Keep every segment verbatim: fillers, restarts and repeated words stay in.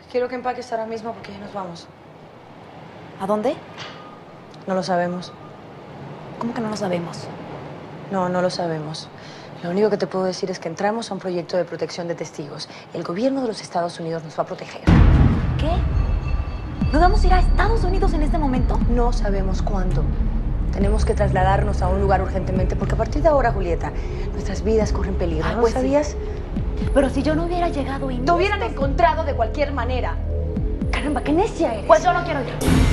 Quiero que empaques ahora mismo porque ya nos vamos. ¿A dónde? No lo sabemos. ¿Cómo que no lo sabemos? No, no lo sabemos. Lo único que te puedo decir es que entramos a un proyecto de protección de testigos. El gobierno de los Estados Unidos nos va a proteger. ¿Qué? ¿Nos vamos a ir a Estados Unidos en este momento? No sabemos cuándo. Tenemos que trasladarnos a un lugar urgentemente porque a partir de ahora, Julieta, nuestras vidas corren peligro. Ay, ¿No pues lo sabías? Sí. Pero si yo no hubiera llegado y... Te hubieran encontrado de cualquier manera. Caramba, qué necia eres. Pues yo no quiero ir.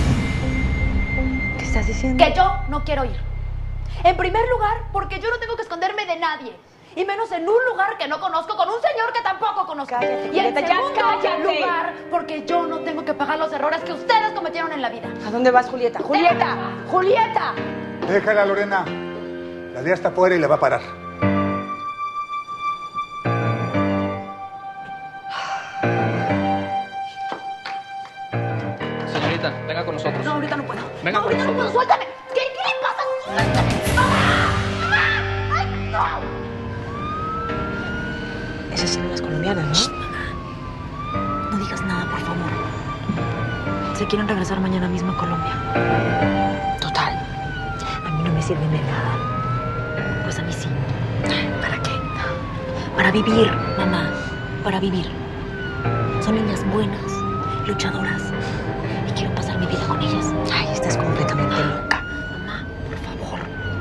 ¿Qué estás diciendo? Que yo no quiero ir. En primer lugar, porque yo no tengo que esconderme de nadie. Y menos en un lugar que no conozco con un señor que tampoco conozco. Cállate, y en Julieta, ya segundo cállate. lugar, porque yo no tengo que pagar los errores que ustedes cometieron en la vida. ¿A dónde vas, Julieta? ¡Julieta! ¡Julieta! Déjala, Lorena. La día está afuera y le va a parar. Señorita, venga con nosotros. No, ahorita no puedo. Venga no, con ahorita no puedo. nosotros. Suéltame. ¿Qué, qué le pasa? Suéltame. ¡Mamá! ¡Mamá! ¡Ay, no! Esa sí no es colombiana, ¿no? Shh, mamá. No digas nada, por favor. Se quieren regresar mañana mismo a Colombia. Total. A mí no me sirven de nada. Pues a mí sí. ¿Para qué? Para vivir, mamá. Para vivir. Son niñas buenas, luchadoras. Y quiero pasar mi vida con ellas. Ay, estás completamente loca. Mamá, por favor.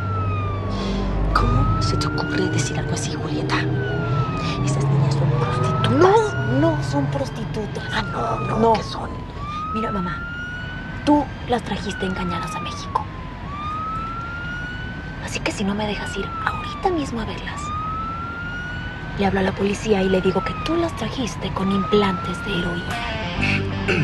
¿Cómo se te ocurre decir algo así, Julieta? Esas niñas son prostitutas. No, no son prostitutas. Ah, no, no, No. ¿qué son? Mira, mamá. Tú las trajiste engañadas a México. Así que si no me dejas ir ahorita mismo a verlas, le hablo a la policía y le digo que tú las trajiste con implantes de heroína.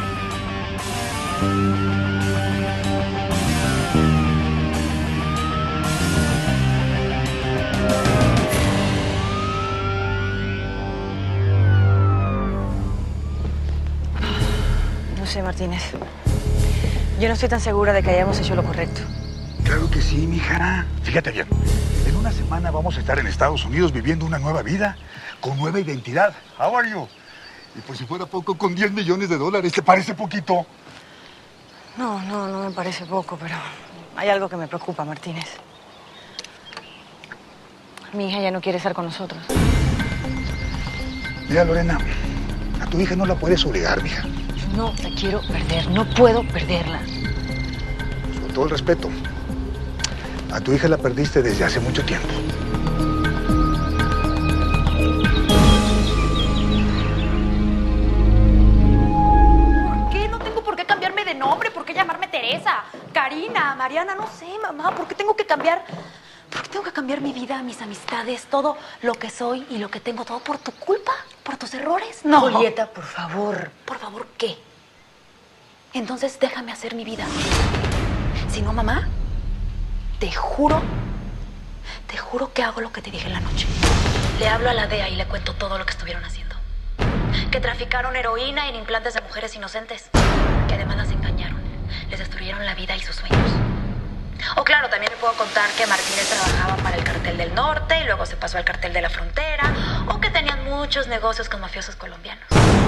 No sé, Martínez. Yo no estoy tan segura de que hayamos hecho lo correcto. Claro que sí, mija. Fíjate bien. En una semana vamos a estar en Estados Unidos viviendo una nueva vida, con nueva identidad. How are you? Y por si fuera poco, con diez millones de dólares. ¿Te parece poquito? No, no, no me parece poco, pero hay algo que me preocupa, Martínez. Mi hija ya no quiere estar con nosotros. Mira, Lorena, a tu hija no la puedes obligar, mija. Yo no la quiero perder, no puedo perderla. Con todo el respeto, a tu hija la perdiste desde hace mucho tiempo. ¿Por qué? No tengo por qué cambiarme de nombre. ¿Por qué llamarme Teresa, Karina, Mariana? No sé, mamá. ¿Por qué tengo que cambiar? ¿Por qué tengo que cambiar mi vida, mis amistades, todo lo que soy y lo que tengo, todo por tu culpa? ¿Por tus errores? No. Julieta, por favor. ¿Por favor qué? Entonces déjame hacer mi vida. Si no, mamá, te juro, te juro que hago lo que te dije en la noche. Le hablo a la D E A y le cuento todo lo que estuvieron haciendo. Que traficaron heroína en implantes de mujeres inocentes. Que además las engañaron. Les destruyeron la vida y sus sueños. O claro, también le puedo contar que Martínez trabajaba para el Cartel del Norte y luego se pasó al Cartel de la Frontera. O que tenían muchos negocios con mafiosos colombianos.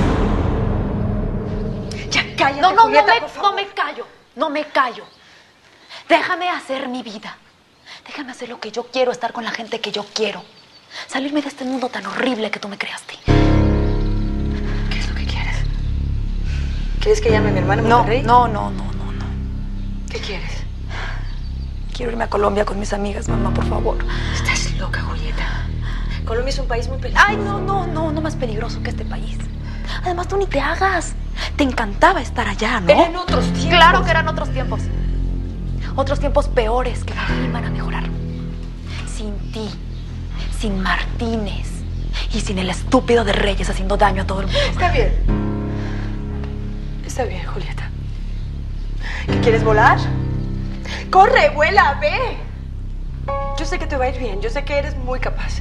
Ya cállate, No, no, Julieta, no, me, por favor. no me callo. No me callo. Déjame hacer mi vida. Déjame hacer lo que yo quiero, estar con la gente que yo quiero. Salirme de este mundo tan horrible que tú me creaste. ¿Qué es lo que quieres? ¿Quieres que llame a mi hermano No, Monterrey? no, no, no, no, no. ¿Qué quieres? Quiero irme a Colombia con mis amigas, mamá, por favor. Estás loca, Julieta. Colombia es un país muy peligroso. Ay, no, no, no, no más peligroso que este país. Además, tú ni te hagas. Te encantaba estar allá, ¿no? Eran otros tiempos. Claro que eran otros tiempos. Otros tiempos peores que no iban a mejorar. Sin ti, sin Martínez y sin el estúpido de Reyes haciendo daño a todo el mundo. Está bien. Está bien, Julieta. ¿Qué quieres volar? ¡Corre, vuela, ve! Yo sé que te va a ir bien. Yo sé que eres muy capaz.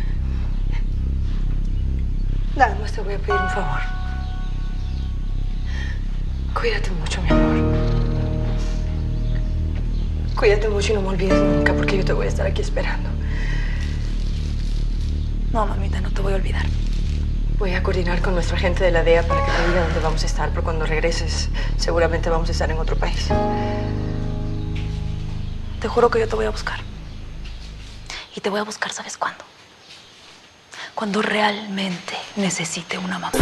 Nada más te voy a pedir un favor. Cuídate mucho, mi amor. Cuídate mucho y no me olvides nunca, porque yo te voy a estar aquí esperando. No, mamita, no te voy a olvidar. Voy a coordinar con nuestra gente de la D E A para que te diga dónde vamos a estar, pero cuando regreses seguramente vamos a estar en otro país. Te juro que yo te voy a buscar. Y te voy a buscar, ¿sabes cuándo? Cuando realmente necesite una mamá.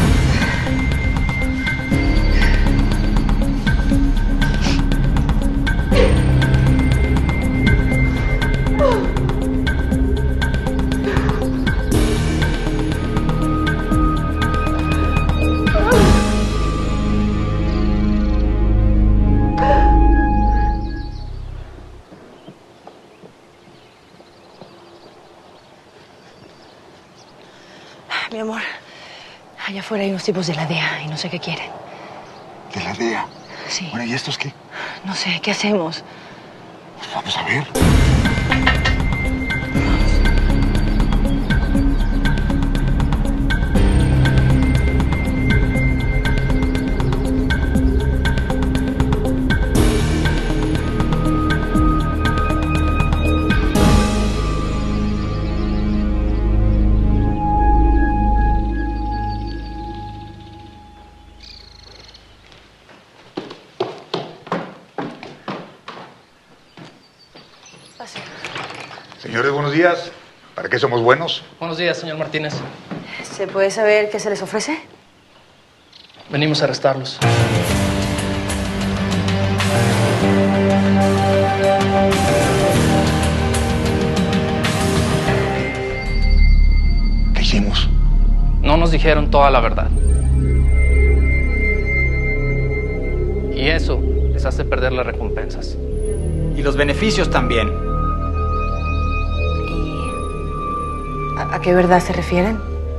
Mi amor, allá afuera hay unos tipos de la D E A y no sé qué quieren. ¿De la D E A? Sí. Bueno, ¿y estos qué? No sé, ¿qué hacemos? Pues vamos a ver. Pase. Señores, buenos días. ¿Para qué somos buenos? Buenos días, señor Martínez. ¿Se puede saber qué se les ofrece? Venimos a arrestarlos. ¿Qué hicimos? No nos dijeron toda la verdad. Y eso les hace perder las recompensas. Y los beneficios también. ¿Y a, a qué verdad se refieren?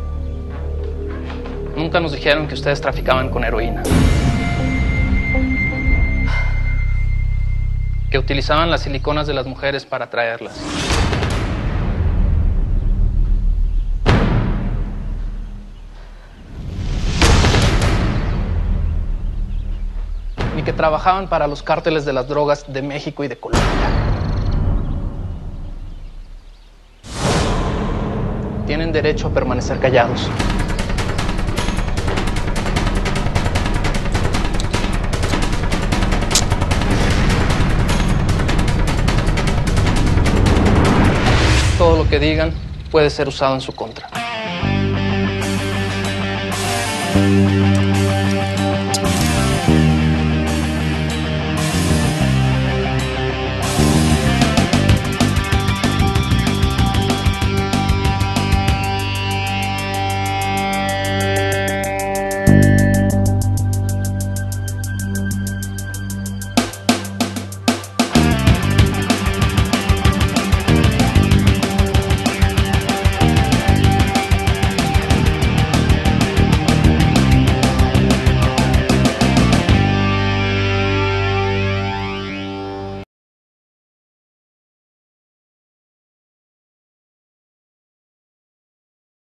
Nunca nos dijeron que ustedes traficaban con heroína. Que utilizaban las siliconas de las mujeres para atraerlas. Ni que trabajaban para los cárteles de las drogas de México y de Colombia. Tienen derecho a permanecer callados. Todo lo que digan puede ser usado en su contra.